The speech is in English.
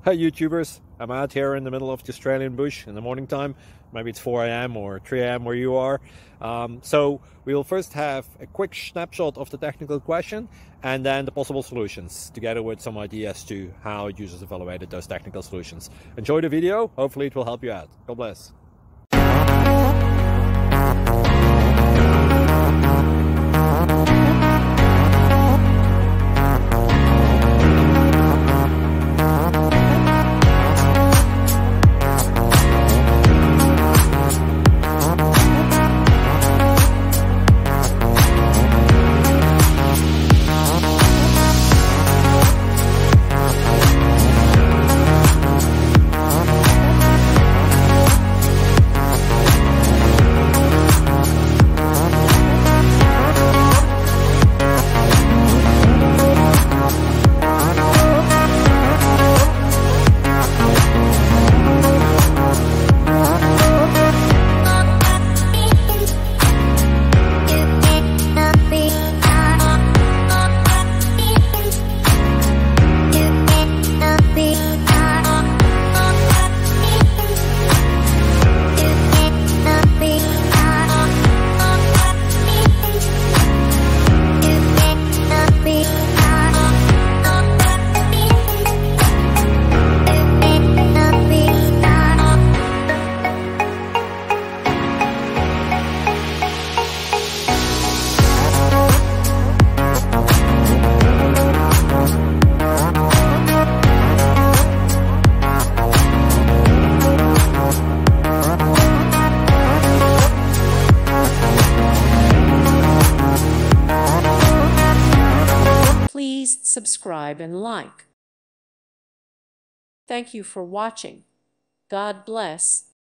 Hi YouTubers, I'm out here in the middle of the Australian bush in the morning time. Maybe it's 4 a.m. or 3 a.m. where you are. So we'll first have a quick snapshot of the technical question and then the possible solutions, together with some ideas to how users evaluated those technical solutions. Enjoy the video, hopefully it will help you out. God bless. Please subscribe and like. Thank you for watching. God bless.